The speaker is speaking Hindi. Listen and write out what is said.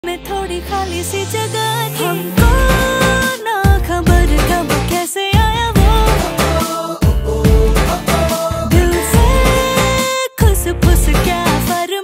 में थोड़ी खाली सी जगह थी, हमको ना खबर कब कैसे आया वो दिल से खुस फुस क्या फर